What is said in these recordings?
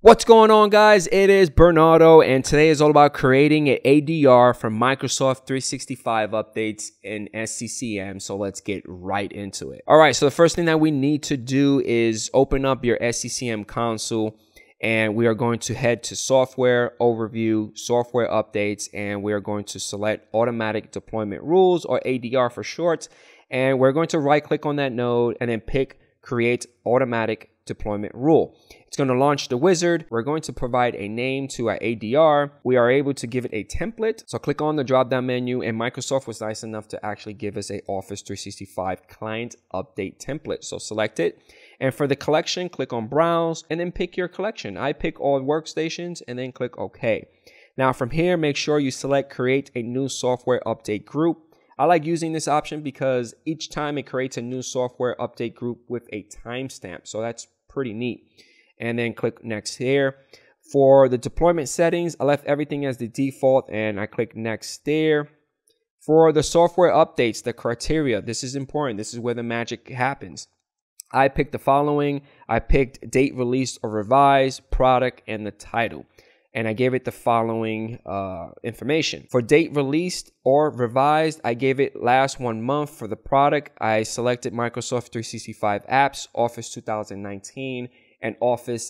What's going on, guys? It is Bernardo, and today is all about creating an ADR for Microsoft 365 updates in SCCM. So let's get right into it. All right, so the first thing that we need to do is open up your SCCM console, and we are going to head to Software, Overview, Software Updates, and we are going to select Automatic Deployment Rules, or ADR for short, and we're going to right-click on that node and then pick Create Automatic Deployment Rule. It's going to launch the wizard. We're going to provide a name to our ADR. We are able to give it a template. So click on the drop down menu, and Microsoft was nice enough to actually give us a Office 365 client update template. So select it. And for the collection, click on browse and then pick your collection. I pick all workstations and then click OK. Now from here, make sure you select create a new software update group. I like using this option because each time it creates a new software update group with a timestamp. So that's pretty neat. And then click next here. For the deployment settings, I left everything as the default and I click next there. For the software updates, the criteria, this is important. This is where the magic happens. I picked the following. I picked date released or revised, product, and the title. And I gave it the following information. For date released or revised, I gave it last 1 month. For the product, I selected Microsoft 365 apps, Office 2019, and Office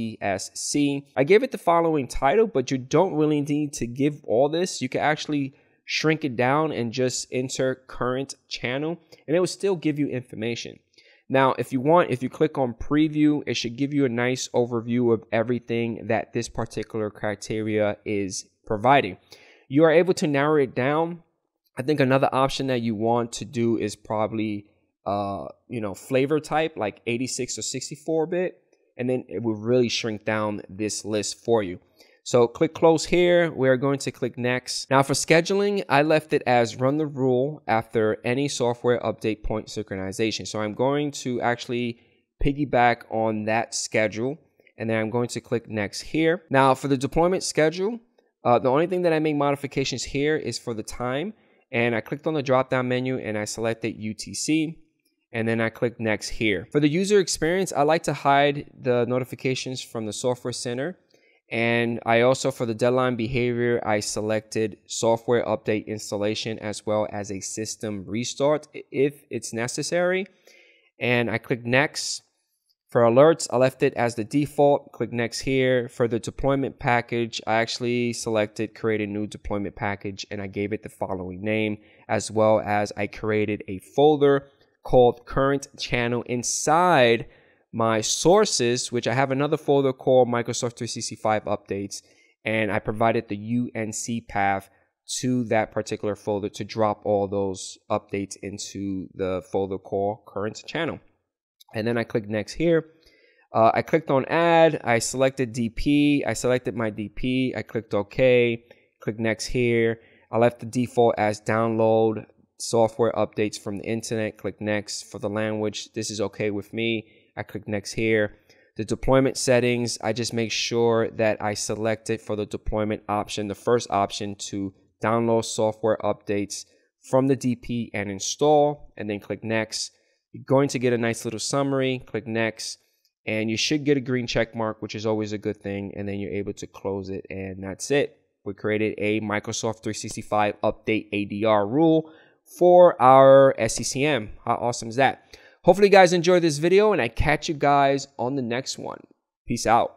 LTSC. I gave it the following title, but you don't really need to give all this. You can actually shrink it down and just enter current channel, and it will still give you information. Now, if you click on preview, it should give you a nice overview of everything that this particular criteria is providing. You are able to narrow it down. I think another option that you want to do is probably, flavor type like 86 or 64-bit, and then it will really shrink down this list for you. So click close here. We're going to click next. Now for scheduling, I left it as run the rule after any software update point synchronization. So I'm going to actually piggyback on that schedule, and then I'm going to click next here. Now for the deployment schedule, the only thing that I make modifications here is for the time, and I clicked on the drop down menu and I selected UTC. And then I click next here. For the user experience, I like to hide the notifications from the software center. And I also, for the deadline behavior, I selected software update installation as well as a system restart if it's necessary. And I click next. For alerts, I left it as the default. Click next here. For the deployment package, I actually selected create a new deployment package and I gave it the following name, as well as I created a folder called current channel inside my sources, which I have another folder called Microsoft 365 updates, and I provided the UNC path to that particular folder to drop all those updates into the folder called current channel. And then I click next here. I clicked on add. I selected DP. I selected my DP. I clicked OK. Click next here. I left the default as download software updates from the internet. Click next. For the language, this is okay with me. I click next here. The deployment settings, I just make sure that I select it for the deployment option, the first option, to download software updates from the DP and install, and then click next. You're going to get a nice little summary. Click next, and you should get a green check mark, which is always a good thing, and then you're able to close it, and that's it. We created a Microsoft 365 update ADR rule for our SCCM. How awesome is that? Hopefully you guys enjoyed this video, and I catch you guys on the next one. Peace out.